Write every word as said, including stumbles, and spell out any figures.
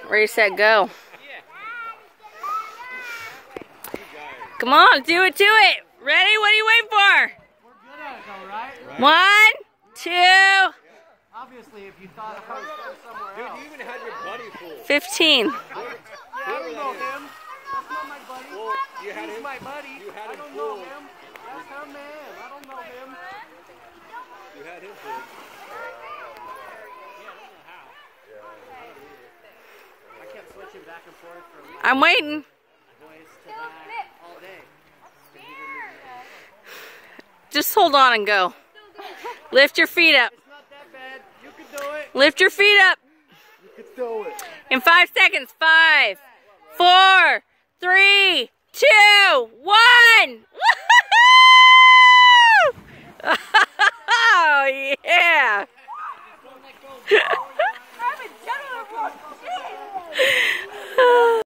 Ready, set, go. Come on, do it, do it. Ready? What are you waiting for? We're good at it though, right? right? One, two. Obviously, if you thought I was going somewhere Dude, else. you even had your buddy fooled. Fifteen. Yeah, I don't know him. That's not my buddy. Well, you had He's him, my buddy. You had I him don't fooled. know him. That's her man. I don't know him. You had him fooled. I kept switching back and forth from I'm waiting. voice to that all day. Just hold on and go. Lift your feet up. It's not that bad. You can do it. Lift your feet up. You can do it. In five seconds. Five, four, three, two, one. Woohoo! Oh, yeah.